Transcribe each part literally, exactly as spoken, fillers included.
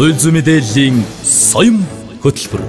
Хууль зүйн мэдээллийн соём хөтөлбөр.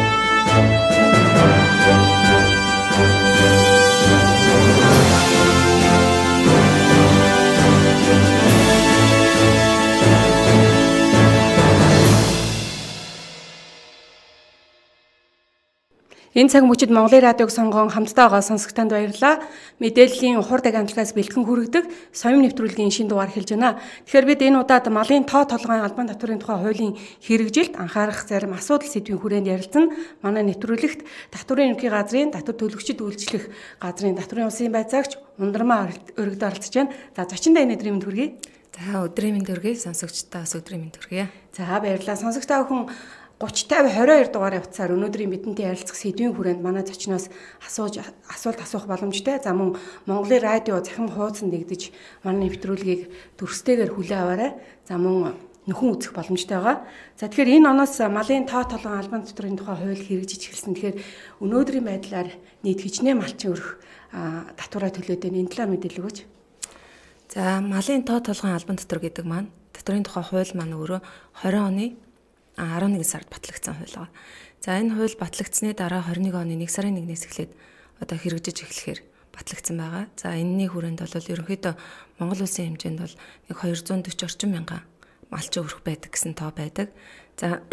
Энэ цаг мөчид Монголын радиог сонгон хамтдаа байгаа сонсогч танд баярлалаа. Мэдээллийн хурд агентлагаас бэлтгэн хүргэдэг соём нэвтрүүлгийн шинэ дугаар эхэлж байна. Тэгэхээр бид энэ удаад малын тоо толгойн албан татврын тухай хуулийн хэрэгжилт анхаарах зарим асуудал сэдвийн хүрээнд ярилцсан. Манай нэвтрүүлэгт татврын ерөнхий газрын татвар төлөгчид үйлчлэх газрын татврын улсын байцаагч Ундрмаа өргөд оролцож байна. За зочиндоо энэ өдрийн мэнд хүргэе. За өдрийн мэнд хүргэе. Сонсогчдоо бас өдрийн мэнд хүргэе. За баярлалаа. Сонсогч та бүхэн гуч тавь хорин хоёр дугаар явцаар өнөөдрийн бидэнтэй ярилцах сэдвийн хүрээнд манай зочноос асууж асуулт асуух боломжтой. За мөн Монголын радио захин хуудсан дэгдэж манай нэвтрүүлгийг дүрстэйгээр хүлээн аваарай. За мөн нөхөн үзэх боломжтой байгаа. За тэгэхээр энэ оноос малын тоо толгойн албан татврын тухай хууль хэрэгжиж эхэлсэн. Тэгэхээр өнөөдрийн байдлаар нийт хичнээн малчин өрх татвараа төлөөд энэ талаар мэдээлэл өгөөч. За малын тоо толгойн албан татвар гэдэг маань татврын тухай хууль маань өөрөө хорин оны арван нэгэн сард батлагдсан хууль байгаа. За энэ хууль батлагдсны дараа хорин нэгэн оны нэг сарын нэгнээс эхлээд одоо хэрэгжиж эхлэхээр батлагдсан байгаа. За энэний хүрээнд бол ерөнхийдөө Монгол улсын хэмжээнд бол нэг хоёрзуун дөрвөн орчим мянган малчин өрх байдаг гэсэн тоо байдаг. За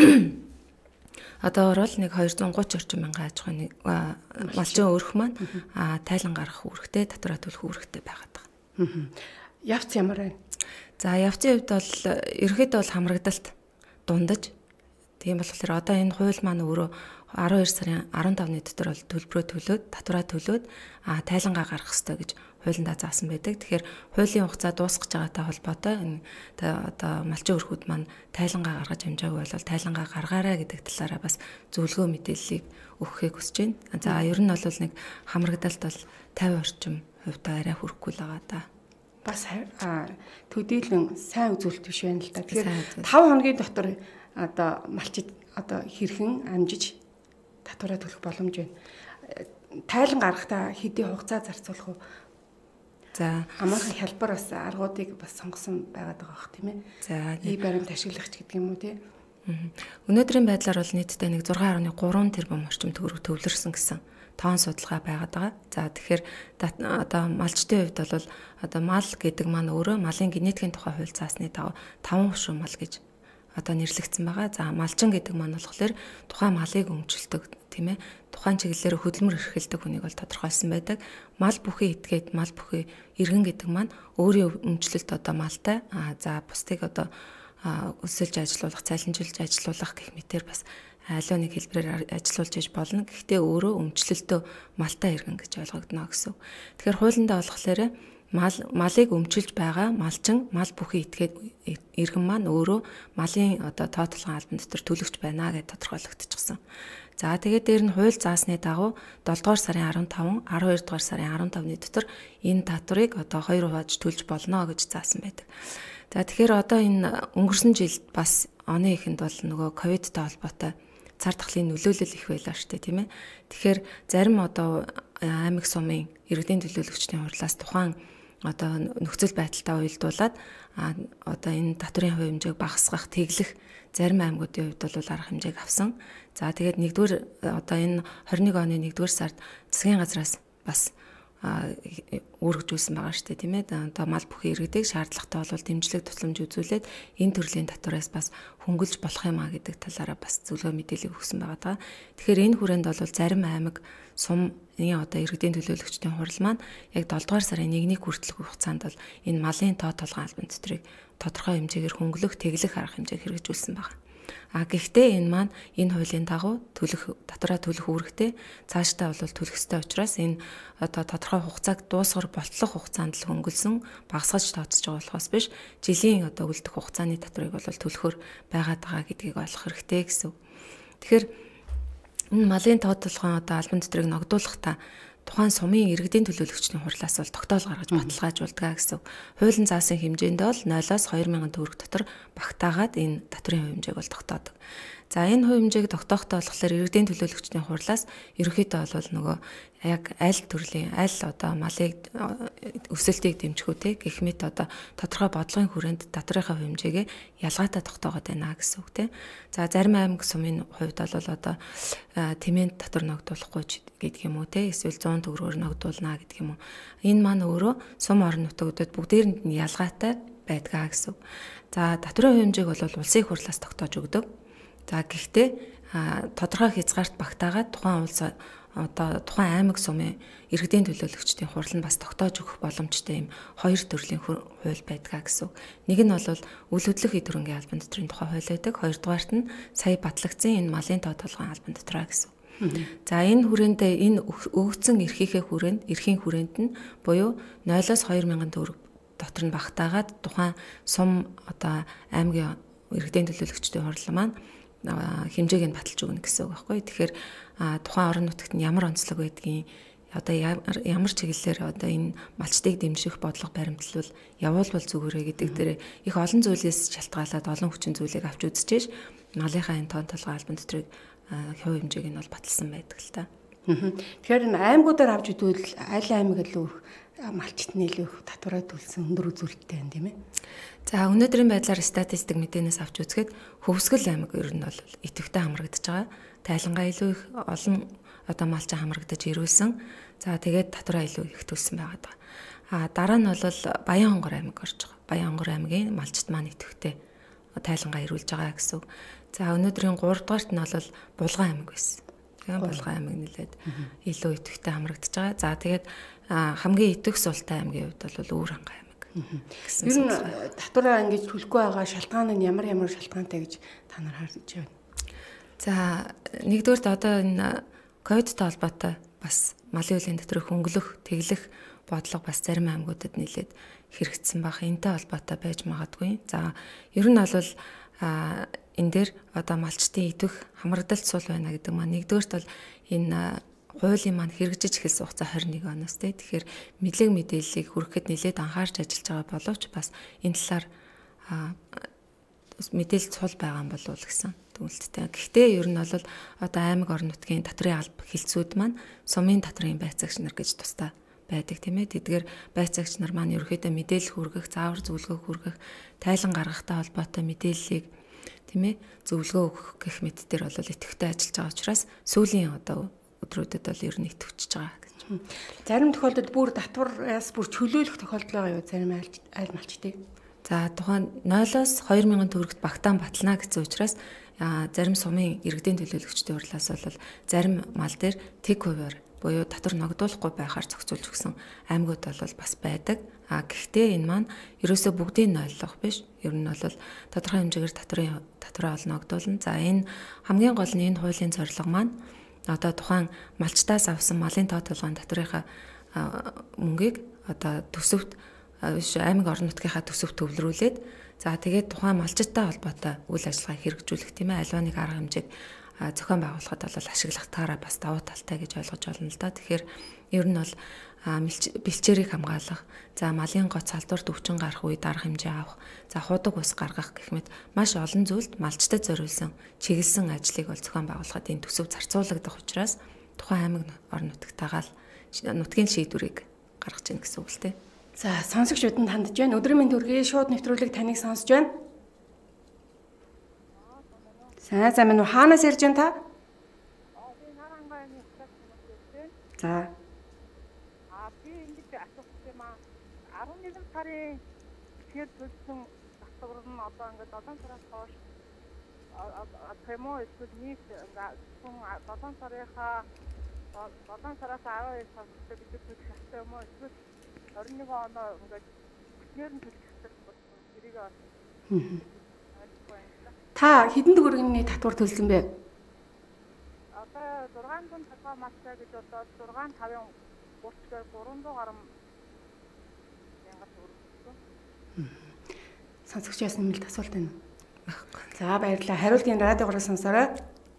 одоогор бол нэг хоёрзуун гуравч орчим мянган аж ахуйн малчин өрх маань тайлан гарах үүрэгтэй, татвараа төлөх үүрэгтэй байгаад байгаа. Явц ямар байна? За явцын хувьд бол ерөнхийдөө бол хамрагдалт дундаж. Тийм болохоор одоо энэ хууль маань өөрөө арван хоёр сарын арван тавны дотор бол төлбөрөө төлөөд, татвараа төлөөд а тайлангаа гаргах ёстой гэж хуулиндаа заасан байдаг. Тэгэхээр хуулийн хугацаа дуусгаж байгаатай холбоотой энэ одоо малчин өрхүүд маань тайлангаа гаргаж амжаагүй бол тайлангаа гаргаарай гэдэг талаараа бас зөвлөгөө мэдээллийг өгөхийг хүсэж байна. За ер нь бол нэг хамрагдалт бол тавин орчим хувьтай арай хүрэхгүй л байгаа да. Бас төдийлөн сайн үзүүлэлт биш байна л да. Тэгэхээр таван хоногийн дотор одоо малчид одоо хэрхэн амжиж татвараа төлөх боломж байна. Тайлан гаргахтаа хэдийн хугацаа зарцуулах уу? За амархан хялбар бас аргуудыг бас сонгосон байгаад байгаа бох тийм ээ. За и баримт ашиглагч гэдэг юм уу тий. Өнөөдрийн байдлаар бол нийтдээ нэг зургаан гаруй гурван тэрбум орчим төгрөг төвлөрсөн гэсэн тоон судалгаа байгаад байгаа. За тэгэхээр одоо малчтын хувьд бол одоо мал гэдэг маань өөрөө малын генетикийн тухай хууль заасны дагуу таван хушуу мал гэж одоо нэрлэгдсэн байгаа. За малчин гэдэг маань болохоор тухайн малыг өмчлөдөг тийм ээ. Тухайн чиглэлээр хөдөлмөр эрхэлдэг хүнийг бол тодорхойлсон байдаг. Мал бүхий этгээд мал бүхий иргэн гэдэг маань өөрийн өмчлөлт одоо малтай. А за бусдыг одоо өсөлж ажилуулах, цайланжуулж ажилуулах гэх мэтээр бас аливаа нэг хэлбэрээр ажилуулж иж болно. Гэхдээ өөрөө өмчлөлтөө малтай иргэн гэж ойлгогдно гэсэн. Тэгэхээр хуулиндаа болохоор мал малыг өмчилж байгаа малчин мал бүхий этгээд иргэн маань өөрөө малын одоо тоо толгойн албан татвар төлөгч байна гэж тодорхойлогдчихсон. За тэгээд дээр нь хууль заасны дагуу долдугаар сарын арван таван, арван хоёр дугаар сарын арван тавны дотор энэ татварыг одоо хоёр хувааж төлж болно гэж заасан байдаг. За тэгэхээр одоо энэ өнгөрсөн жилд бас оны эхэнд бол нөгөө ковидтай холбоотой цар тахлын нөлөөлөл их байлаа шүү дээ тийм ээ. Тэгэхээр зарим одоо аймаг сумын иргэдийн төлөөлөгчдийн хурлаас тухайн одоо нөхцөл байдалтай уялдуулаад одоо энэ татврын хувь хэмжээг багасгах, тэглэх зарим аймагуудын хувьд бол арга хэмжээг авсан. За тэгээд нэгдүгээр одоо энэ хорин нэг оны нэгдүгээр сард засгийн газраас бас үүргэжүүлсэн байгаа шүү дээ тийм ээ. Одоо мал бүхий иргэдэг шаардлагатай бол дэмжлэг тусламж үзүүлээд энэ төрлийн татвараас бас хөнгөлж болох юм а гэдэг талаараа бас зөвлөгөө мэдээлэл өгсөн байгаа даа. Тэгэхээр энэ хүрээнд бол зарим аймаг сум энэ одоо иргэдийн төлөөлөгчдийн хурал маань яг долдугаар сарын нэгний хүртэлх хугацаанд бол энэ малын тоо толгойн албан татврыг тодорхой хэмжээгээр хөнгөлөх, тэглэх арга хэмжээг хэрэгжүүлсэн байна. А гэхдээ энэ маань энэ хуулийн дагуу төлөх татвараа төлөх үүрэгтэй цаашдаа бол төлөх ёстой учраас энэ одоо тодорхой хугацааг дуусгар болтлох хугацаанд л хөнгөлсөн багасгаж тооцож байгаа болохоос биш жилийн одоо үлдэх хугацааны татварыг бол төлөхөр байгаад байгаа гэдгийг ойлгох хэрэгтэй гэсэн. Тэгэхээр энэ малын тоо толгойн одоо албан татврыг ногдуулах та тухайн сумын иргэдийн төлөөлөгчдийн хурлаас бол тогтоол гаргаж баталгаажуулдаг гэсэн. Хуулийн заасан хэмжээнд бол нулиос хоёр мянган төгрөг дотор багтаагаад энэ татврын хувь хэмжээг бол тогтоодог. За энэ хувь хэмжээг тогтоохтой болохоор иргэдийн төлөөлөгчдийн хурлаас ерөнхийдөө бол нөгөө яг аль төрлийн аль одоо малыг өсөлтийг дэмжих үү гэх мэт одоо тодорхой бодлогын хүрээнд доторхоо хэмжээгээ ялгаатай тогтоогод байна гэсэн үг тийм. За зарим аймаг сумын хувьд бол одоо тэмээнд дотор ногдуулахгүй гэдэг юм уу тийм эсвэл зуун төгрөгөөр ногдуулна гэдэг юм уу. Энэ маань өөрөө сум орон нутгуудад бүгдээрэнд нь ялгаатай байдгаа гэсэн үг. За доторхой хэмжээг бол улсын хурлаас тогтоож өгдөг. За гэхдээ тодорхой хязгаарт багтаагаад тухайн улс одоо тухайн аймаг сумын иргэдийн төлөөлөгчдийн хурал нь бас тогтоож өгөх боломжтой юм хоёр төрлийн хууль байдгаа гэсэн. Нэг нь бол үл хөдлөх эд хөрөнгийн албан дотрын тухай хууль байдаг. Хоёрдугаарт нь сая батлагдсан энэ малын тоо толгойн албан дотроо гэсэн. За энэ хүрээнд энэ өгөгдсөн эрхийнхээ хүрээнд эрхийн хүрээнд нь буюу нойлоос хоёр мянган төгрөг дотор нь багтаагаад тухайн сум одоо аймгийн иргэдийн төлөөлөгчдийн хурал маань хэмжээг нь баталж өгнө гэсэн үг байхгүй. Тэгэхээр тухайн орон нутагт нь ямар онцлог байдгийг одоо ямар чиглэлээр одоо энэ малчтыг дэмжих бодлого баримтлал явуулбал зүгээрээ гэдэг дээр их олон зүйлээс шалтгаалаад олон хүчин зүйлийг авч үзчихэж малынхаа энэ тоон толгой албан дотрыг хувь хэмжээг нь бол баталсан байдаг л та. Тэгэхээр энэ аймагуудаар авч үзвэл аль аймаг илүү малчт нь илүү их татвараа төлсөн өндөр үзүүлэлттэй байна тийм ээ. За өнөөдрийн байдлаар статистик мэдээнээс авч үзэхэд Хөвсгөл аймаг ер нь бол идэвхтэй хамрагдаж байгаа. Тайлангаа илүү их олон одоо малч хамрагдаж ирүүлсэн. За тэгээд татвараа илүү их төлсөн байгаа. А дараа нь бол Баянгор аймаг орж байгаа. Баянгор аймгийн малчт маань идэвхтэй тайлангаа ирүүлж байгаа гэсэн. За өнөөдрийн гурав дахьт нь бол Булган аймаг байсан. Тэгээд Булган аймаг нэлээд илүү идэвхтэй хамрагдаж байгаа. За тэгээд хамгийн идэвх султай аймгийн хувьд бол Өвөр хангай аймаг. Ер нь татвараа ингэж төлөхгүй байгаа шалтгаан нь ямар ямар шалтгаантай гэж та нар харж байна? За нэгдүгээрт одоо энэ ковидтай холбоотой бас малын үеийн доторх хөнгөлөх, тэглэх бодлого бас зарим аймагуудад нэлээд хэрэгжсэн баг. Энтэй холбоотой байж магадгүй. За ер нь бол энэ дээр одоо малчтын идэвх хамрагдалт сул байна гэдэг маань нэгдүгээрт бол энэ хуулийн маань хэрэгжиж эхэлсэн хугацаа хорин нэг оноос тий. Тэгэхээр мэдлэг мэдээллийг хүрэхэд нэлээд анхаарч ажиллаж байгаа боловч бас энэ талаар мэдээлэл цул байгаа юм болов уу гэсэн дүгнэлттэй. Гэхдээ ер нь бол одоо аймаг орон нутгийн татрын алба хилцүүд маань сумын татрын байцаагч нар гэж тусдаа байдаг тийм ээ. Тэдгээр байцаагч нар маань ерөөхдөө мэдээлэл хүргэх, заавар зөвлөгөө хүргэх, тайлан гаргахтай холбоотой мэдээллийг тийм ээ зөвлөгөө өгөх гэх мэт дээр бол идэвхтэй ажиллаж байгаа учраас сүүлийн одоо өдрүүдэд бол ер нь идэвхжиж байгаа гэж. Зарим тохиолдолд бүр татвараас бүр чөлөөлөх тохиолдол байгаа юу зарим айл малчтыг? За тухайн нойлоос хоёр мянган төгрөгт багтаан батлана гэсэн учраас зарим сумын иргэдийн төлөөлөгчдийн хурлаас бол зарим мал дээр тэг хувиар буюу татвар ногдуулахгүй байхаар зохицуулж өгсөн аймагуд бол бас байдаг. А гэхдээ энэ маань ерөөсөө бүгдийг нойлох биш. Ер нь бол тодорхой хэмжээгээр татварын татвараа ол ногдуулна. За энэ хамгийн гол нь энэ хуулийн зорилго маань одоо тухайн малчтаас авсан малын тоо толгойн татврынхаа мөнгийг одоо төсөвт аймаг орон нутгийнхаа төсөвт төвлөрүүлээд за тэгээд тухайн малчттай холбоотой үйл ажиллагаа хэрэгжүүлэх тийм ээ альва нэг арга хэмжээг зохион байгуулахад бол ашиглахтаараа бас давуу талтай гэж ойлгож байна л да. Тэгэхээр ер нь бол бэлчээрийг хамгаалах, за малын гоц халдварт өвчин гарах үед арга хэмжээ авах, за худаг ус гаргах гэх мэт маш олон зүйлд малчтад зориулсан чиглэсэн ажлыг бол зохион байгуулахад энэ төсөв зарцуулагдах учраас тухайн аймаг орон нутгатайгаа л нутгийн шийдвэрийг гаргаж ийн гэсэн үг л дээ. За сонсогчдод нь хандж байна. Өдрийн мэнд төргийн шууд нэвтрүүлэг таныг сонсож байна. Сайн сайн минь хаанаас ирж байна та? За. А би ингэж асуух юм аа. арван нэгэн сарын тэр төлсөн татвар нь одоо ингээд долоон сараас хойш тэмөө эсвэл нийт хүн долоон сарынхаа долоон сараас арван хоёр сар бид төлөх хэрэгтэй юм уу? Эсвэл орон нэг оноо ингээд бүтнээр нь төлөх хэрэгтэй хэрэг байна. Та хэдэн төгрөгийн татвар төлсөн бэ? Одоо зургаан дунд татвар мастай гэж одоо зургаан тавын гурван дээр гурван дуу гарам янга төгрөг. Сонсогчоос нэмэлт асуулт байна уу? За баярлалаа. Хариултын радиогоор сонсорой.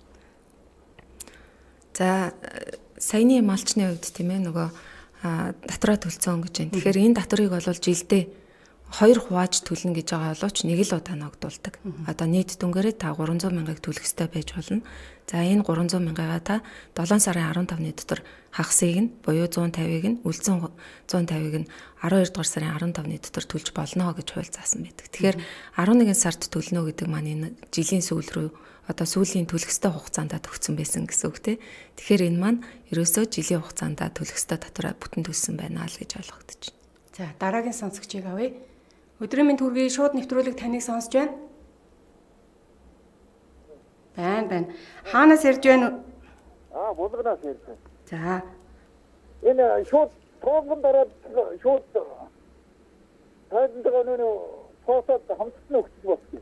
За саяны малчны хувьд тийм ээ нөгөө татвараа төлцөн гэж байна. Тэгэхээр энэ татварыг бол жилдээ хоёр хувааж төлнө гэж байгаа боловч нэг л удаа ногдуулдаг. Одоо нийт дүнгээрээ та гурван зуун мянгаыг төлөх ёстой байж болно. За энэ гурван зуун мянгагаа та долоон сарын арван тавны дотор хагасыг нь буюу зуун тавийг нь үлдсэн зуун тавийг нь арван хоёр дугаар сарын арван тавны дотор төлж болно гэж хууль заасан байдаг. Тэгэхээр арван нэгэн сард төлнө гэдэг маань энэ жилийн сүүл рүү одоо сүүлийн төлөх ёстой хугацаанд төгссөн байсан гэсэн үг тийм. Тэгэхээр энэ маань ерөөсөө жилийн хугацаанд төлөх ёстой татвараа бүтэн төлсөн байна л гэж ойлгогдож байна. За дараагийн сонсогчийг авъя. Өдрийн мэнд хүргэе шууд нэвтрүүлэг таныг сонсож байна. Байна байна. Хаанаас ирж байна? Аа, Булганаас ирж байна. За. Энэ шууд тоогон дараад шууд тайлбар нөө фотод хамтсан өгч болсон.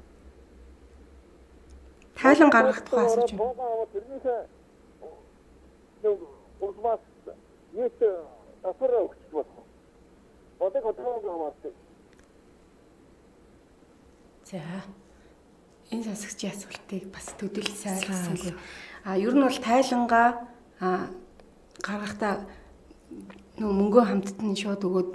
Тайлан гаргах тухай асууж байна. Тоогоо тэрнийхээ нөө улмаас нийт татвар өгч болсон. Бодог тоогоо аваад. За. Энэ сонсогчийн асуултыг бас төдийл сайрласангүй. А ер нь бол тайлангаа а гаргахдаа нөө мөнгөө хамтд нь шууд өгөөд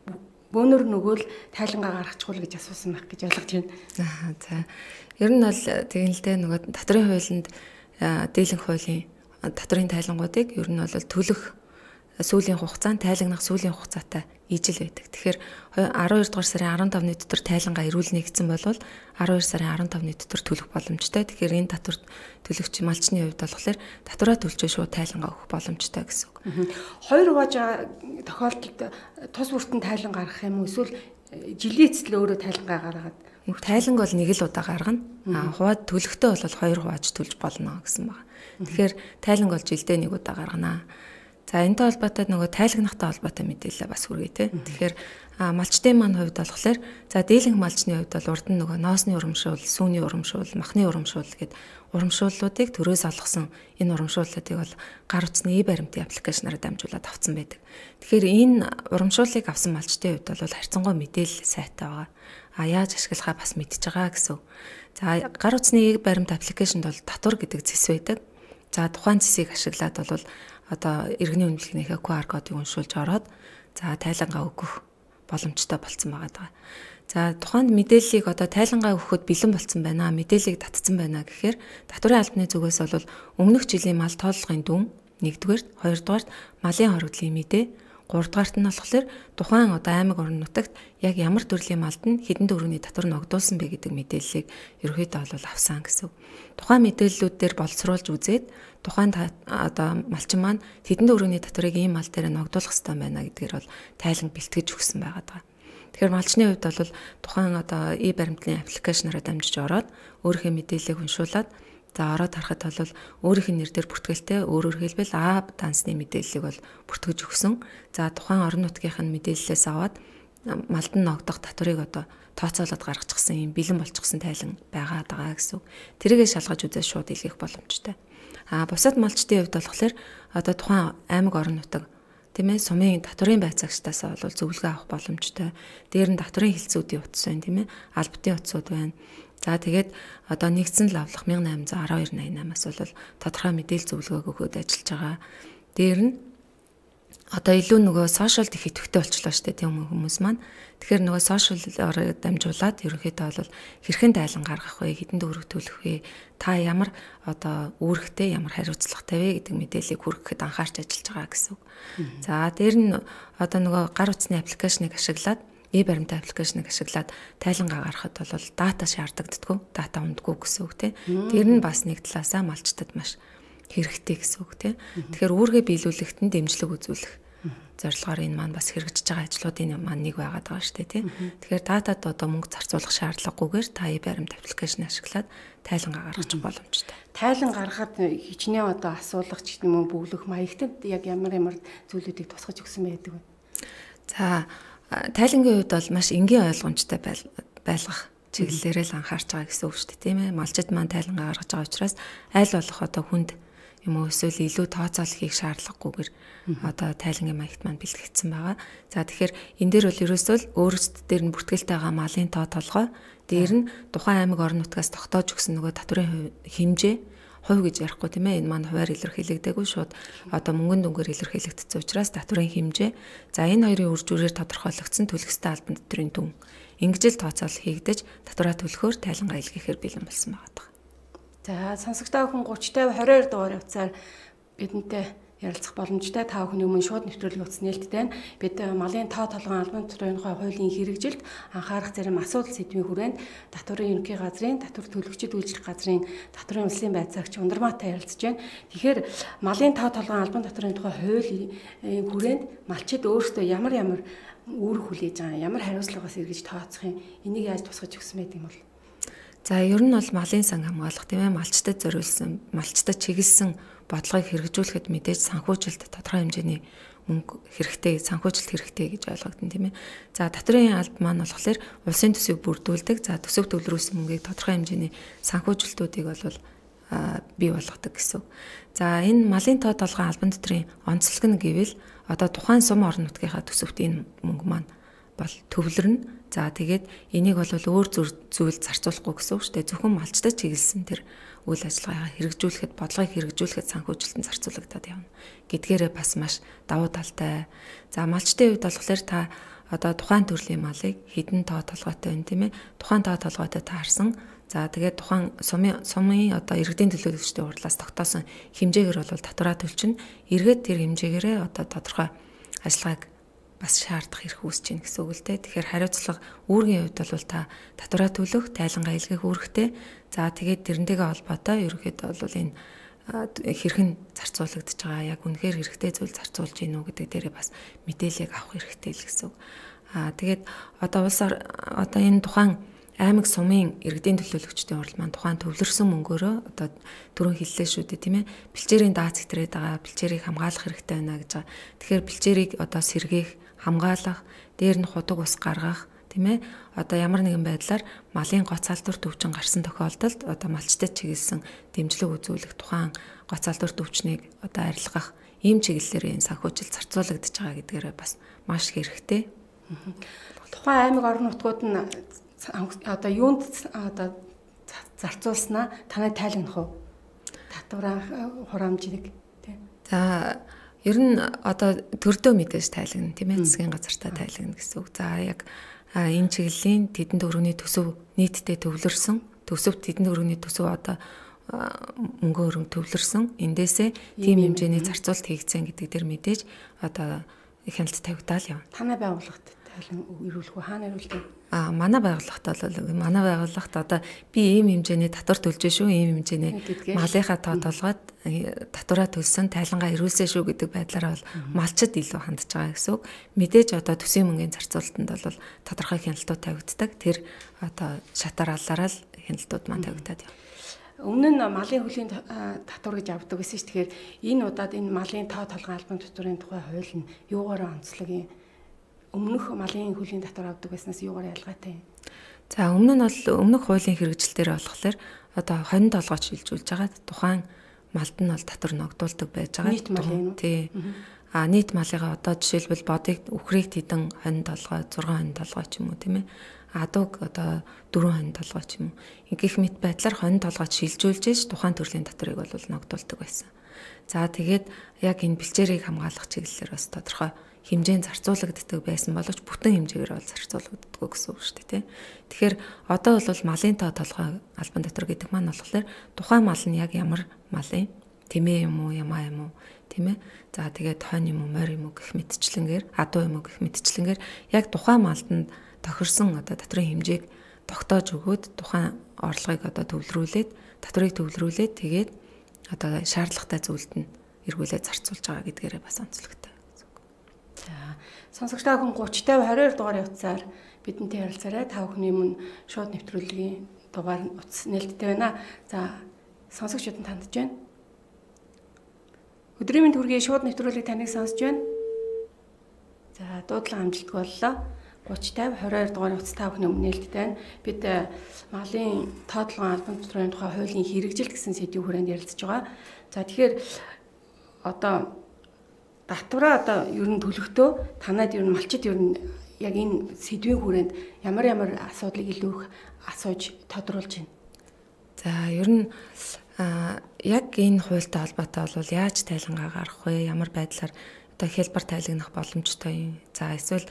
бөөнөр нөгөөл тайлангаа гаргачихвал гэж асуусан байх гэж ойлгож байна. Аа за. Ер нь бол тэгэлдээ нөгөө татрын хуулинд дийлэнх хуулийн татрын тайлангуудыг ер нь бол төлөх сүүлийн хугацаанд тайлагнах сүүлийн хугацаатай ижил байдаг. Тэгэхээр арван хоёр дугаар сарын арван тавны дотор тайлангаа эрүүл нэгдсэн бол арван хоёр сарын арван тавны дотор төлөх боломжтой. Тэгэхээр энэ татвар төлөгч малчны хувьд болохоор татвараа төлж шууд тайлангаа өгөх боломжтой гэсэн үг. Хоёр хувааж тохиолдолд тус бүртэн тайлан гаргах юм уу эсвэл жилийн эцэст өөрөө тайлангаа гаргаад тайланг бол нэг л удаа гаргана. Аа хуваад төлөхтэй бол хоёр хувааж төлж болно гэсэн байна. Тэгэхээр тайланг бол жилдээ нэг удаа гаргана. За энэтэй холбоотой нөгөө тайлагнахтай холбоотой мэдээлэл бас хүргэе те. Тэгэхээр малчтын маань хувьд болохоор за дийлэнх малчны хувьд бол урд нь нөгөө ноосны урамшуул, сүүний урамшуул, махны урамшуул гэд урамшууллуудыг төрөөс олгосон энэ урамшууллуудыг бол гар утасны и баримтын аппликейшнаар дамжуулаад авсан байдаг. Тэгэхээр энэ урамшууллыг авсан малчтын хувьд бол харьцангуй мэдээлэл сайтай байгаа. А яаж ашиглахаа бас мэдчихэж байгаа гэсэн. За гар утасны и баримт аппликейшнд бол татвар гэдэг зэс байдаг. За тухайн зэсийг ашиглаад бол одоо иргэний үнэлгээнийхээ ку ар кодыг уншуулж ороод за тайлангаа өгөх боломжтой болсон байгаа. За тухайд мэдээллийг одоо тайлангаа өгөхөд бэлэн болсон байна. Мэдээллийг татсан байна гэхээр татварын албаны зүгээс бол өмнөх жилийн мал тооллогын дүн нэгдүгээрт, хоёрдугаарт малын хоригдлын мэдээ, гуравдугаарт нь болохоор тухайн одоо аймаг орон нутагт яг ямар төрлийн малд нь хэдэн төгрөгийн татвар ногдуулсан бэ гэдэг мэдээллийг ерөөдөө бол авсан гэсэн. Тухайн мэдээллүүд дээр боловсруулж үзээд тухайн одоо малчин маань хэдэн төгрөгийн татварыг ийм мал дээр ногдуулах хэрэгтэй байна гэдгээр бол тайлан бэлтгэж өгсөн байгаа даа. Тэгэхээр малчны хувьд бол тухайн одоо и баримтлын аппликейшнаараа дамжиж ороод өөрийнхөө мэдээллийг уншуулад за ороод харахад бол өөрийнх нь нэр дээр бүртгэлтэй өөрөөр хэлбэл А дансны мэдээллийг бол бүртгэж өгсөн. За тухайн орон нутгийнх нь мэдээллээс аваад малд нь ногдох татварыг одоо тооцоолоод гаргачихсан юм бэлэн болчихсон тайлан байгаа даа гэсэн. Тэрийгэ шалгаж үзээд шууд илгээх боломжтой. А бусад малчтын хувьд болохоор одоо тухайн аймаг орон нутаг тийм ээ сумын татварын байцаагчдаас бол зөвлөгөө авах боломжтой. Дээр нь татварын хилцүүдийн утас байна тийм ээ албатын утсууд байна. За тэгээд одоо нэгдсэн лавлах мянга найман зуун арван хоёр найнамаас бол тодорхой мэдээлэл зөвлөгөөг өгөөд ажиллаж байгаа. Дээр нь одоо илүү нөгөө сошиалд их идэвхтэй болчихлоо шүү дээ тийм хүмүүс маань. Тэгэхээр нөгөө сошиалоор дамжуулаад ерөнхийдөө бол хэрхэн тайлан гаргах вэ, хэдэн төгрөг төлөх вэ, та ямар одоо үүрэгтэй, ямар хариуцлагатай вэ гэдэг мэдээллийг хүргэхэд анхаарч ажиллаж байгаа гэсэн үг. За дээр нь одоо нөгөө гар утасны аппликейшнийг ашиглаад и баримтын аппликейшнийг ашиглаад тайлангаа гаргахад бол дата шаардагддаггүй, дата ундаггүй гэсэн үг тийм. Тэр нь бас нэг талаасаа малчтад маш хэрэгтэй гэсэн үг тийм. Тэгэхээр үүргээ биелүүлэхэд нь дэмжлэг үзүүлэх зорилгоор энэ маань бас хэрэгжиж байгаа ажлуудын маань нэг байгаад байгаа шүү дээ тийм. Тэгэхээр датад одоо мөнгө зарцуулах шаардлагагүйгээр та и баримт аппликейшн ашиглаад тайлангаа гаргах боломжтой. Тайлан гаргахад хичнээн одоо асуулах ч юм уу бүглэх маягтад яг ямар ямар зүйлүүдийг тусгаж өгсөн байдаг вэ? За тайлангийн хувьд бол маш энгийн ойлгомжтой байлгах чиглэлээр л анхаарч байгаа гэсэн үг шүү дээ тийм ээ. Малчид маань тайлангаа гаргаж байгаа учраас аль болох одоо хүнд юм уу эсвэл илүү тооцоол хийх шаардлагагүйгээр одоо тайлангийн маягт маань бэлтгэгдсэн байгаа. За тэгэхээр энэ дээр бол ерөөсөө л өөрсдөд дээр нь бүртгэлтэй байгаа малын тоо толгой дээр нь тухайн аймаг орон нутгаас тогтоож өгсөн нөгөө татварын хэмжээ хувь гэж ярихгүй тийм ээ. Энэ маань хуваар илэрхийлэгдээгүй шууд одоо мөнгөн дүнгээр илэрхийлэгдсэн учраас татварын хэмжээ за энэ хоёрын үр дүрээр тодорхойлогдсон төлөх ёстой албан татварын дүн ингэж л тооцоол хийгдэж татвараа төлөхөөр тайлангаа илгээхээр бэлэн болсон байгаа. За сонсогчдоо хүн тридцать пять22 дугаар явцаар бидэнтэй ярилцах боломжтой та бүхний өмнө шууд нэвтрүүлэг утас нээлттэй байна. Бид малын тоо толгойн албан татврын хуулийн хэрэгжилд анхаарах зарим асуудал сэдвийн хүрээнд татварын ерөнхий газрын татвар төлөгчид үйлчлэх газрын татварын улсын байцаагч Ундрмаатай ярилцж байна. Тэгэхээр малын тоо толгойн албан татврын тухай хуулийн хүрээнд малчид өөрсдөө ямар ямар үүрэг хүлээж байгаа, ямар хариуцлагаас эргэж тооцох юм, энийг яаж тусгаж өгсөн байдаг юм бол? За ер нь бол малын сан хамгаалах тийм ээ, малчтад зориулсан, малчтад чиглэсэн бодлогыг хэрэгжүүлэхэд мэдээж санхүүжилт тодорхой хэмжээний мөнгө хэрэгтэй, санхүүжилт хэрэгтэй гэж ойлгогдсон тийм ээ. За татврын алба маань болохоор улсын төсвийг бүрдүүлдэг. За төсөв төлрүүлсэн мөнгийг тодорхой хэмжээний санхүүжилтүүдийг бол бий болгодог гэсэн. За энэ малын тоо толгойн албан татврын онцлог нь гэвэл одоо тухайн сум орон нутгийнхаа төсөвт энэ мөнгө маань бол төвлөрнө. За тэгээд энийг бол өөр зүйл зарцуулахгүй гэсэн үг шүү дээ. Зөвхөн малчтад чиглэсэн тэр үйл ажиллагаагаа хэрэгжүүлэхэд, бодлогыг хэрэгжүүлэхэд санхүүжилтөнд зарцуулагдаад явна гэдгээрээ бас маш давуу талтай. За малчтын хувьд болохоор та одоо тухайн төрлийн малыг хэдэн тоо толгойтой байна тийм ээ. Тухайн тоо толгойтой таарсан. За тэгээд тухайн сумын сумын одоо иргэдийн төлөөлөгчдийн хурлаас тогтоосон хэмжээгээр бол татвараа төлчихнө. Эргээд тэр хэмжээгээрээ одоо тодорхой ажиллагааг бас шаардах эрх үүсэж байна гэсэн үг л дээ. Тэгэхээр хариуцлага үүргийн хувьд бол та татвараа төлөх, тайлангаа илгээх үүрэгтэй. За тэгээд тэрнтэйгээ холбоотой ерөнхийдөө бол энэ хэрхэн зарцуулагдаж байгаа, яг үнэхээр хэрэгтэй зүйл зарцуулж гин үү гэдэг дээрээ бас мэдээлэл авах хэрэгтэй л гэсэн үг. Аа тэгээд одоо улс одоо энэ тухайн аймаг сумын иргэдийн төлөөлөгчдийн хурал маань тухайн төвлөрсөн мөнгөөрөө одоо түрүүн хэллээ шүү дээ тийм ээ. Бэлчээрийн дааз хэтрээд байгаа, бэлчээрийг хамгаалах хэрэгтэй байна гэж байгаа. Тэгэхээр бэлчээрийг одоо сэргээх, хамгаалах, дээр нь худаг ус гаргах тийм ээ. Одоо ямар нэгэн байдлаар малын гоц алдвар төвчин гарсан тохиолдолд одоо малчтад чиглэсэн дэмжлэг үзүүлэх, тухайн гоц алдвар төвчнийг одоо арилгах ийм чиглэлээр энэ санхүүжилт зарцуулагдаж байгаа гэдгээрээ бас маш хэрэгтэй. Тухайн аймаг орон нутгууд нь одоо юунд одоо зарцуулснаа танай тайлгнах уу? Татвараа хураамжийг тий. За ер нь одоо төрдөө мэдээж тайлгна тийм ээ, засгийн газартаа тайлгна гэсэн үг. За яг энэ чиглэлийн тэдэн төгрөгийн төсөв нийтдээ төвлөрсөн, төсөвт тэдэн төгрөгийн төсөв одоо мөнгө өрөм төвлөрсөн. Эндээсээ тийм хэмжээний зарцуулалт хийгдсэн гэдэг дэр мэдээж одоо хяналт тавигдаал явна. Танай байгууллагт тайлан ирүүлэх үү, хаана ирүүлдэг? А манай байгууллагт бол манай байгууллагт одоо би ийм хэмжээний татвар төлж шүү, ийм хэмжээний малынхаа тоо толгойд татвараа төлсөн, тайлангаа ирүүлсэн шүү гэдэг байдлаараа бол малчид илүү хандж байгаа гэсэн үг. Мэдээж одоо төсвийн мөнгөний зарцуулалтанд бол тодорхой хяналтууд тавигддаг. Тэр одоо шатаар аллаараа л хяналтууд маань тавигдаад явна. Өмнө нь малын хөлийн татвар гэж авдаг гэсэн чинь тэгэхээр энэ удаад энэ малын тоо толгойн албан татврын тухай хууль нь юугаар онцлог юм? Өмнөх малын хөлийн татвар авдаг байснаас юугаар ялгаатай юм? За өмнө нь бол өмнөх хуулийн хэрэгжилтээр болохоор одоо хонь толгойч шилжүүлж байгаа тухайн малд нь бол татвар ногдуулдаг байж байгаа. Нийт малын уу? Тий. А нийт малыгаа одоо жишээлбэл бодыг үхрийг хэдэн хонь толгой, зургаан хонь толгой ч юм уу тийм ээ. Адууг одоо дөрвөн хонь толгой ч юм уу. Ингээх мэт байдлаар хонь толгойч шилжүүлж ш тухайн төрлийн татварыг бол ногдуулдаг байсан. За тэгээд яг энэ бэлчээрийг хамгаалах чиглэлээр бас тодорхой хэмжээнд зарцуулагддаг байсан боловч бүтэн хэмжээгээр бол зарцуулагддаг гэсэн үг шүү дээ тий. Тэгэхээр одоо бол малын тоо толгой албан татвар гэдэг маань болохоор тухайн мал нь яг ямар малын тэмээ юм уу, ямаа юм уу тийм ээ. За тэгээд хонь юм уу, морь юм уу гэх мэтчлэнгээр, адуу юм уу гэх мэтчлэнгээр яг тухайн малд тохирсон одоо татврын хэмжээг тогтоож өгөөд тухайн орлогыг одоо төвлөрүүлээд, татварыг төвлөрүүлээд тэгээд одоо шаардлагатай зүйлд нь эргүүлээд зарцуулж байгаа гэдгээрээ бас онцлогтой. За сонсогчдаа хүн тридцать пять22 дугаар явцаар бидэнтэй ярилцаарай. Та бүхний өмнө шууд нэвтрүүлгийн дугаар утас нээлттэй байна. За сонсогчдод нь тандж байна. Өдрийн мэнд хүргэе шууд нэвтрүүлгийг таныг сонсож байна. За дуудлага амжилтгүй боллоо. тридцать пять22 дугаар утас та бүхний өмнө нээлттэй байна. Бид малын тоо толгойн албан татврын тухай хуулийн хэрэгжилт гэсэн сэдвийн хүрээнд ярилцж байгаа. За тэгэхээр одоо татвараа одоо ер нь төлөхдөө танад ер нь малчид ер нь яг энэ сэдвийн хүрээнд ямар ямар асуудлыг илүү их асууж тодруулж байна. За ер нь яг энэ хуультай холбоотой бол яаж тайлангаа гаргах вэ? Ямар байдлаар одоо хялбар тайлгнах боломжтой юм? За эсвэл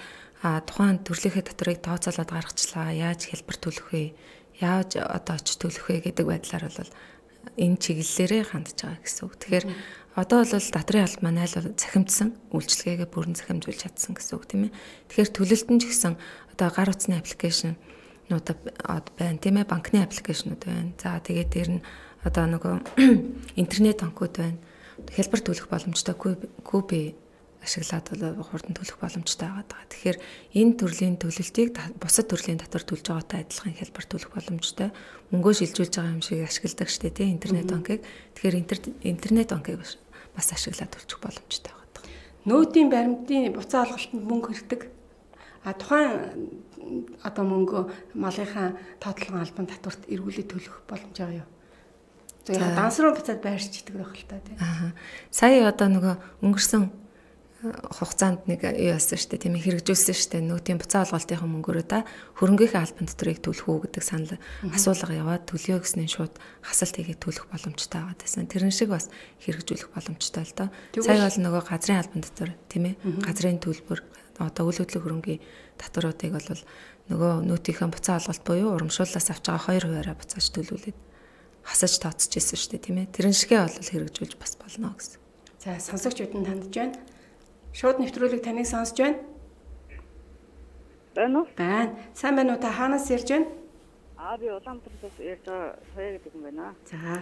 а тухайн төрлийнхээ татварыг тооцоолоод гаргачлаа. Яаж хэлбэр төлөх вэ? Яаж одоо очиж төлөх вэ гэдэг байдлаар бол энэ чиглэлээрээ хандж байгаа гэсэн үг. Тэгэхээр одоо бол татрын албан маань айл бол захимдсан үйлчлэгээгээ бүрэн захимжуулж чадсан гэсэн үг тийм ээ. Тэгэхээр төлөлтөн ч гэсэн одоо гар утасны аппликейшн нууд байна тийм ээ, банкны аппликейшнуд байна. За тэгээд дээр нь одоо нөгөө интернет банкуд байна. Хэлбэр төлөх боломжтой купи ашиглаад бол хурдан төлөх боломжтой байгаа. Тэгэхээр энэ төрлийн төлөлтийг бусад төрлийн татвар төлж байгаатай адилхан хэлбэр төлөх боломжтой. Мөнгөө шилжүүлж байгаа юм шиг ашигладаг штэ тий интернет банкыг. Тэгэхээр интернет банкыг бас ашиглаад төлчих боломжтой байгаа. Нөөтийн баримтын буцаа олголтод мөнгө хэрэгдэг. А тухайн одоо мөнгө малынхаа тоотлогын албан татварт эргүүлээд төлөх боломж байгаа юу? За данс руу буцаад байрч идэг байх л та тий. Аа. Сая одоо нөгөө өнгөрсөн хугацаанд нэг юу яасан штэ тийм ээ, хэрэгжүүлсэн штэ нөөтийн буцаа олголтынхаа мөнгөөрөө та хөрөнгөхийн албан татварыг төлөх үү гэдэг санал асуулга яваад төлөё гэснээр шууд хасалт хийгээд төлөх боломжтой байгаа гэсэн. Тэрэн шиг бас хэрэгжүүлэх боломжтой л доо. Сая бол нөгөө газрын албан татвар тийм ээ, газрын төлбөр одоо үйл хөдлөх хөрөнгөний татваруудыг бол нөгөө нөөтийнхээ буцаа олголт буюу урамшууллаас авч байгаа хоёр хувиараа буцааж төлүүлээд хасаж тооцож ирсэн штэ тийм ээ. Тэрэн шигээ бол хэрэгжүүлж бас болно гэсэн. За сонсогчдод нь хандж байна. Шууд нэвтрүүлэг таныг сонсож байна. Байна уу? Байна. Сайн байна уу? Та хаанаас ярьж байна? Аа би Улаанбаатараас ярьж байгаа Соёо гэдэг юм байна. За.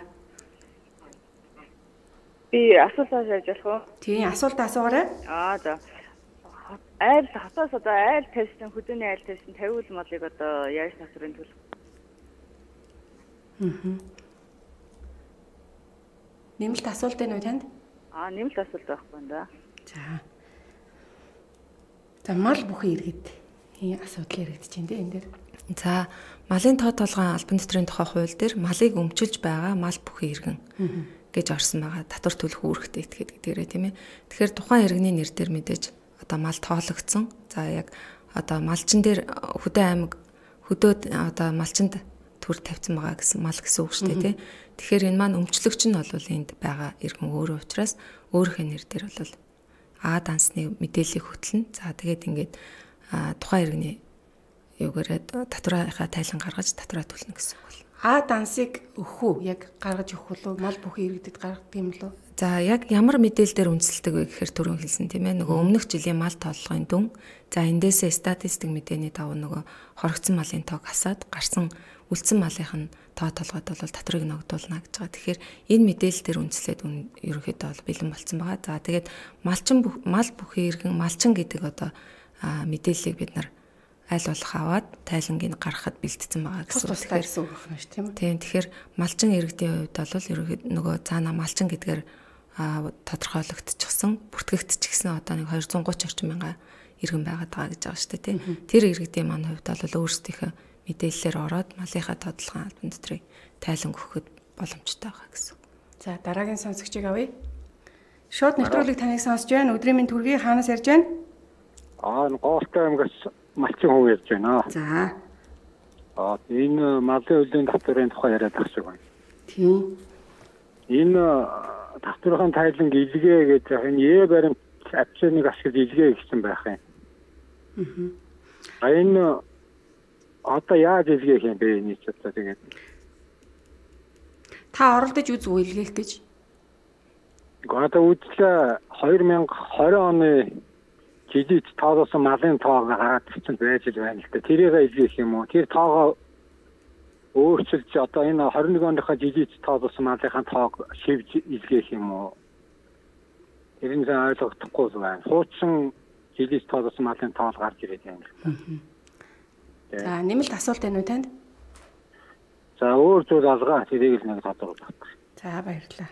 Би асуултаа ярьж болох уу? Тийм, асуулт асуугаарай. Аа за. Айл хатаас одоо айл тестэн хөдөөний айл тестэн тавиул малыг одоо яаж татварын төлөх? Аа. Нэмэлт асуулт байна уу танд? Аа нэмэлт асуулт байхгүй юм да. За. За мал бүхэн иргэд ийм асуудал яригдэж байна дээ энэ дээр. За малын тоо толгойн албан татврын тухай хууль дээр малыг өмчилж байгаа мал бүхэн иргэн гэж орсон байгаа. Татвар төлөх үүрэгтэй этгээд гэдгээрээ тийм ээ. Тэгэхээр тухайн иргэний нэр дээр мэдээж одоо мал тоологдсон. За яг одоо малчин дээр хөдөө аймаг хөдөөд одоо малчинд төр тавьсан байгаа гэсэн мал гэсэн үг шүү дээ тийм. Тэгэхээр энэ маань өмчлөгч нь бол энд байгаа иргэн өөрөө учраас өөрийнхөө нэр дээр бол А дансны мэдээллийг хөтлөн. За тэгээд ингээд тухайн иргэний юугаараа татварынхаа тайлан гаргаж татвараа төлнө гэсэн үг бол. А дансыг өгөх үү? Яг гаргаж өгөх үү? Мал бүхэн иргэдэд гаргадаг юм лөө? За яг ямар мэдээлэл дээр үндэслэдэг вэ гэхээр түрүүн хэлсэн тийм ээ. Нөгөө өмнөх жилийн мал тооллогын дүн. За эндээсээ статистик мэдээний давуу нөгөө хоригдсон малын тоог асаад гарсан үлдсэн малынх нь тоо толгойд бол татварыг ногдуулна гэж байгаа. Тэгэхээр энэ мэдээлэл дээр үндэслээд ерөнхийдөө бол бэлэн болсон байгаа. За тэгээд малчин мал бүхэн иргэн малчин гэдэг одоо мэдээллийг бид нар аль болох аваад тайлангийг гаргахад бэлтгэсэн байгаа гэсэн үг. Тэгэхээр гэсэн үг байна шүү тийм үү? Тийм. Тэгэхээр малчин иргэдийн хувьд бол ерөнхийдөө нөгөө цаана малчин гэдгээр тодорхойлогдчихсан, бүртгэгдчихсэн одоо нэг двести тридцать орчим мянган иргэн байгаад байгаа гэж байгаа шүү дээ тийм. Тэр иргэдийн маань хувьд бол өөрсдийнхөө мэдээллээр ороод малынхаа тодорхойлгын албан татварыг тайлан өгөхөд боломжтой байгаа гэсэн. За дараагийн сонсогчийг авъя. Шууд нэвтрүүлэг таныг сонсож байна. Өдрийн минь төргий хаанаас ярьж байна? Аа, Гоолтой аймгаас малчин хүн ярьж байна. За. Аа, энэ малын үлийн татварын тухай яриад байгаа шиг байна. Тийм. Энэ татварын тайлан илгээ гэж яг энэ Е баримт аппликейшнийг ашиглаж илгээ гэсэн байх юм. Аа. Энэ одоо яаж илгээх юм бэ энэ ч одоо тэгээд та оролдож үз үү илгээх гэж? Гата үзлээ две тысячи двадцать оны жилийн тоолсон малын тоог гараад ирсэн байж л байна л да. Тэрийг илгээх юм уу? Тэр тоогоо өөрчилж одоо энэ двадцать one оныхоо жилийн тоолсон малынхаа тоог шивж илгээх юм уу? Тэрийг ойлгохдохгүй байна. Хуучин жилийн тоолсон малын тоол гарч ирээд байна л да. За нэмэлт асуулт байна уу танд? За өөр зүйл алгаа тэрийг л нэг тодорхойлох. За баярлалаа.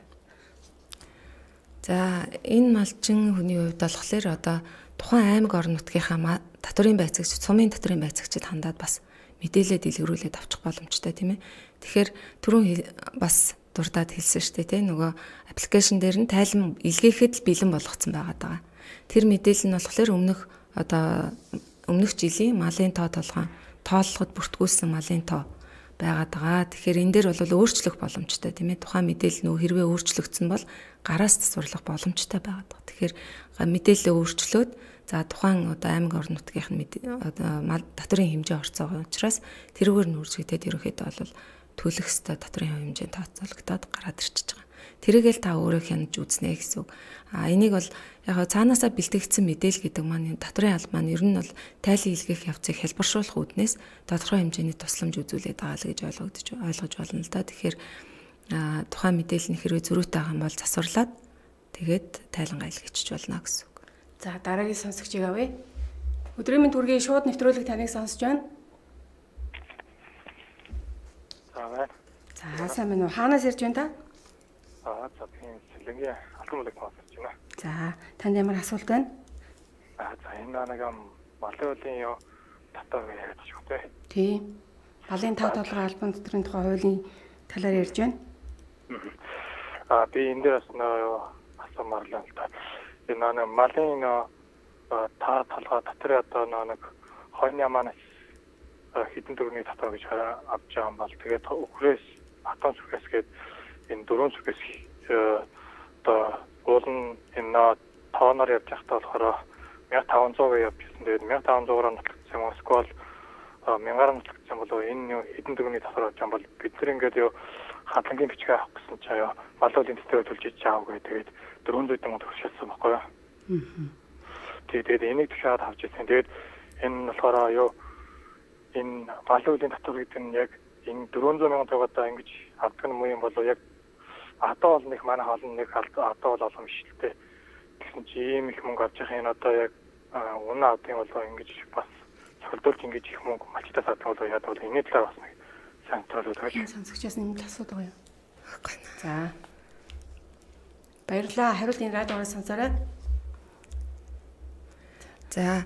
За энэ малчин хүний хувьд болохоор одоо тухайн аймаг орон нутгийнхаа татварын байцаагч, сумын татварын байцаагчид хандаад бас мэдээлэл дэлгэрүүлээд авчих боломжтой тийм ээ. Тэгэхээр түрүүн бас дурдаад хэлсэн шүү дээ тийм нөгөө аппликейшн дээр нь тайлан илгээхэд л бэлэн болгоцсон байгаа даа. Тэр мэдээлэл нь болохоор өмнөх одоо өмнөх жилийн малын тоо толгойн тооллогод бүртгүүлсэн малын тоо байгаад байгаа. Тэгэхээр энэ дээр бол өөрчлөх боломжтой тийм ээ. Тухайн мэдээлэл нөө хэрвээ өөрчлөгдсөн бол гараас засварлах боломжтой байгаад байгаа. Тэгэхээр мэдээлэлээ өөрчлөөд За тухайн одоо аймаг орон нутгийнх нь одоо татврын хэмжээ орцоо байгаа учраас тэрүүгээр нь үржигдээд ерөнхийдөө бол төлөх ёстой татврын хэмжээ тооцоологдоод гараад ирчихэж байгаа. Тэрийгэл та өөрөө хянаж үзнэ гэсэн үг. А энийг бол яг цаанаасаа бэлтгэгдсэн мэдээлэл гэдэг маань татврын алба маань ер нь бол тайлан илгээх явцыг хэлбэршүүлэх үүднээс тодорхой хэмжээний тусламж үзүүлээд байгаа л гэж ойлгогдож ойлгож байна л да. Тэгэхээр тухайн мэдээлэл нь хэрвээ зөрүүтэй байгаа юм бол засварлаад тэгээд тайлангаа илгээчих болно гэсэн үг. За дараагийн сонсогчийг авъя. Өдрийн мэнд хүргэе шууд нэвтрүүлэг таныг сонсож байна. За. За сайн байна уу? Хаанаас ирж байна та? Аа за би Сэлэнгийн алтан мөлөг сонсож байна. За танд ямар асуулт байна? Аа за энэ нэг малын уулын юу татвар яриад шүү дээ. Тийм. Малын тав толгой албан татврын тухай хуулийн талаар ярьж байна. Аа би энэ дээрс нөө асуумаар л та. Энэ нэг малын та толгой татвар одоо нэг хойны манаас хэдэн төгрөгийн татвар гэж авч байгаа юм бол тэгээд өхрөөс хатан сүрхээс гээд энэ дөрөв сүрхээс одоо уулын энэ тооноор явж байхдаа болохоор мянга таван зуун явчихсан. Тэгээд мянга таван зуунаар нотлогдсон юм. Эсвэл мянгаар нотлогдсон болов энэ хэдэн төгрөгийн татвар авч байгаа бол бид нар ингээд юу хадлагын бичгээ авах гэсэн чаяа малуулын тэтгэврээр төлж ич аав гэ тэгээд дөрвөн зуун төгрөг төгсөсөн байхгүй юу. Аа. Тэгээд энийг тушаад авч ирсэн. Тэгээд энэ болохоор юу энэ малуулын татвар гэдэг нь яг энэ дөрвөн зуун мянган төгрөгөөр ингэж авдаг юм уу юм болов яг одоо бол нэг манай хоолн нэг одоо бол олон биш л дээ. Тэгсэн чи ийм их мөнгө авч явах энэ одоо яг үнэ авдаг болоо ингэж бас цогцолдуулж ингэж их мөнгө малчтаас авдаг болоо яа бол энэ талаар бас нэг сайн тоолоод байгаа. Сонсогчоос нэмэлт асуудаг юу? За. Баярлалаа. Хариулт энэ радиогоос сонсоорой. За.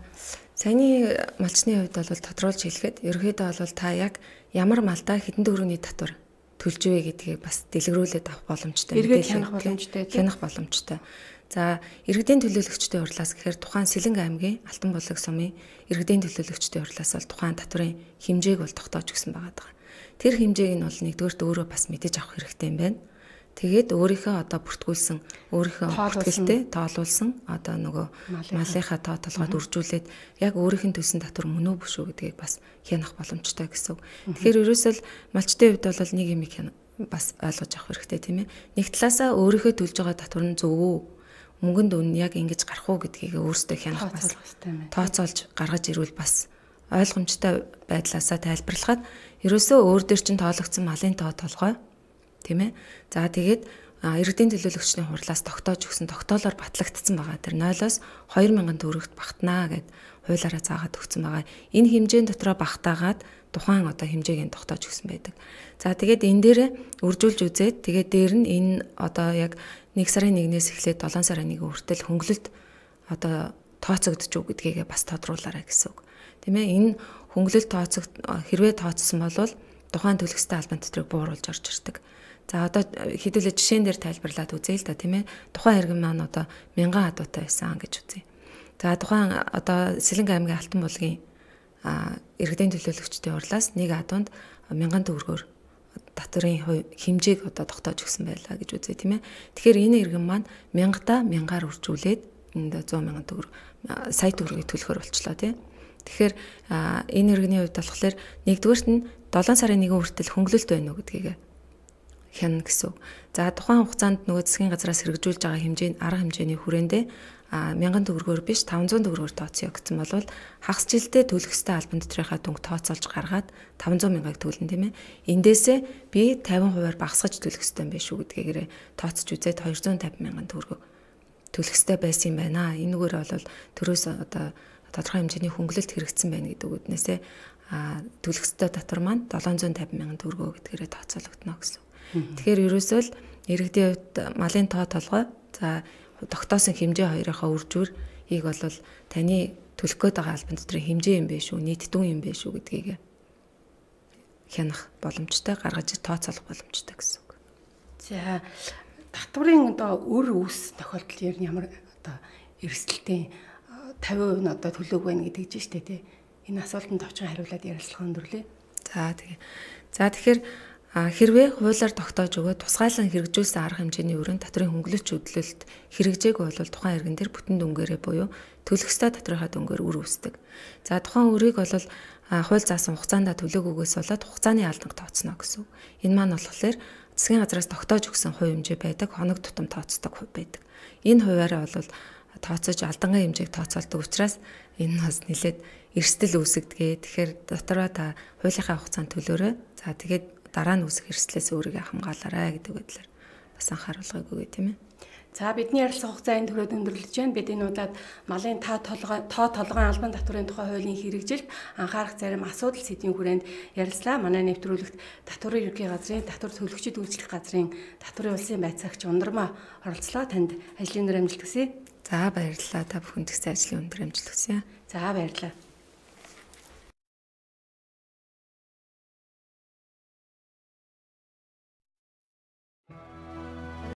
Саяны малчны хувьд бол тодруулж хэлэхэд ерөөдөө бол та яг ямар малдаа хэдэн төгрөгийн татвар төлж вэ гэдгийг бас дэлгэрүүлээд авах боломжтой. Эргээд хянах боломжтой. Хянах боломжтой. За, иргэдийн төлөөлөгчдийн хурлаас гэхээр тухайн Сэлэнг аймгийн Алтан булаг сумын иргэдийн төлөөлөгчдийн хурлаас бол тухайн татврын хэмжээг бол тогтоож өгсөн байгаа даа. Тэр хэмжээг нь бол нэгдүгээрт өөрөө бас мэдэж авах хэрэгтэй юм байна. Тэгээд өөрийнхөө одоо бүртгүүлсэн өөрийнхөө бүртгэлтэй тоолуулсан одоо нөгөө малынхаа тоо толгойд үржүүлээд яг өөрийнх нь төлсөн татвар мөн үү биш үү гэдгийг бас хянах боломжтой гэсэн. Тэгэхээр ерөөсөө малчтын хувьд бол нэг юм их бас ойлгож авах хэрэгтэй тийм ээ. Нэг талаасаа өөрийнхөө төлж байгаа татвар нь зөв үү? Мөнгөнд үн яг ингэж гарах уу гэдгийг өөрөөсөө хянах бас тооцоолж гаргаж ирвэл бас ойлгомжтой байдлаасаа тайлбарлахад ерөөсөө өөр дөр чинь тоологдсон малын тоо толгой тийм ээ. За тэгээд иргэдийн төлөөлөгчдийн хурлаас тогтоож өгсөн тогтоолоор батлагдсан байгаа. Тэр нойлоос хоёр мянган төгрөгт багтнаа гэд хуулиараа заагаад өгсөн байгаа. Энэ хэмжээний дотроо багтаагаад тухайн одоо хэмжээг нь тогтоож өгсөн байдаг. За тэгээд энэ дээр үржүүлж үзээд тэгээд дээр нь энэ одоо яг нэг сарын нэгнээс эхлээд долоон сарын нэгэн хүртэл хөнгөлөлт одоо тооцогдож үг гэдгийг бас тодруулаарай гэсэн үг. Тийм ээ. Энэ хөнгөлөлт тооцогд хэрвээ тооцсон бол тухайн төлөхстэй албан татврыг бууруулж орж ирдэг. За одоо хэдүүлээ жишээн дээр тайлбарлаад үзье л да тийм ээ. Тухайн иргэн маань одоо мянган адуутай байсан гэж үзье. За тухайн одоо Сэлэнг аймгийн Алтан булгийн иргэдийн төлөөлөгчдийн хурлаас нэг адуунд мянган төгрөгөөр татврын хэмжээг одоо тогтоож өгсөн байлаа гэж үзье тийм ээ. Тэгэхээр энэ иргэн маань мянгата мянгаар үржүүлээд энд зуун мянган төгрөг сая төгрөгийг төлөхөр болчлоо тийм. Тэгэхээр энэ иргэний хувьд болохоор нэгдүгээрт нь долоон сарын нэгэн хүртэл хөнгөлөлт байна уу гэдгийг хянана гэсэн. За тухайн хугацаанд нөгөө засгийн газраас хэрэгжүүлж байгаа хэмжээ арга хэмжээний хүрээндээ мянган төгрөгөөр биш таван зуун төгрөгөөр тооцъё гэсэн бол хагас жилдээ төлөх ёстой албан татврынхаа дүнг тооцоолж гаргаад таван зуун мянгаыг төлнө тийм ээ. Эндээсээ би тавин хувиар багасгаж төлөх ёстой юм биш үү гэдгээрээ тооцож үзээд хоёр зуун тавин мянган төгрөг төлөх ёстой байсан юм байна. Энэгээр бол төрөөс одоо тодорхой хэмжээний хөнгөлөлт хэрэгжсэн байна гэдэг үгнээсээ төлөх ёстой татвар маань долоон зуун тавин мянган төгрөгөө гэдгээрээ тооцоологдно гэсэн. Тэгэхээр ерөөсөө л иргэдийн хувьд малын тоо толгой за тогтоосон хэмжээ хоёрынхаа үржүүр ийг бол таны төлөх гээд байгаа албан татврын хэмжээ юм биш үү, нийт дүн юм биш үү гэдгийг хянах боломжтой, гаргаж тооцоолох боломжтой гэсэн үг. За татврын одоо өр үс тохиолдол ер нь ямар одоо эрсдэлтэй тавин хувь нь одоо төлөөг байна гэдэг чинь шүү дээ тий. Энэ асуултанд товчхон хариулаад ярилцлага өндөрлөө. За тэгээ. За тэгэхээр А хэрвээ хуулиар тогтоож өгөө тусгайлан хэрэгжүүлсэн арга хэмжээний өрөөнд татврын хөнгөлөлт чөлөөлөлт хэрэгжээгүй бол тухайн иргэн дээр бүтэн дүнгээрээ буюу төлөх ёстой татврынхаа дүнгээр үр үүсдэг. За тухайн үрийг бол хууль заасан хугацаанд төлөөгүйгээс болоод хугацааны алданг тооцно гэсэн. Энэ маань болохоор засгийн газраас тогтоож өгсөн хувь хэмжээ байдаг, хоног тутам тооцдог хувь байдаг. Энэ хуваараа бол тооцож алдангийн хэмжээг тооцоолдог учраас энэ бас нэлээд эрсдэл үүсгдэг. Тэгэхээр дотороо та хуулийнхаа хугацаанд төлөөрэй. За тэгээд дараа нь үүсэх эрсдлээс өөрийгөө хамгаалаарай гэдэг байдлаар бас анхааруулгыг өгье тийм ээ. За бидний ярилцлага хугацаа энэ төрөд өндөрлөж байна. Бид энэ удаад малын та толгой тоо толгойн албан татврын тухай хуулийн хэрэгжилт анхаарах зарим асуудал сэдвийн хүрээнд ярилцлаа. Манай нэвтрүүлэгт татврын ерөнхий газрын татвар төлөгчид үйлчлэх газрын татврын улсын байцаагч Ундрмаа оролцлоо. Танд ажлын өндөр амжилт хүсье. За баярлалаа. Та бүхэнд ихсэн ажлын өндөр амжилт хүсье. За баярлалаа.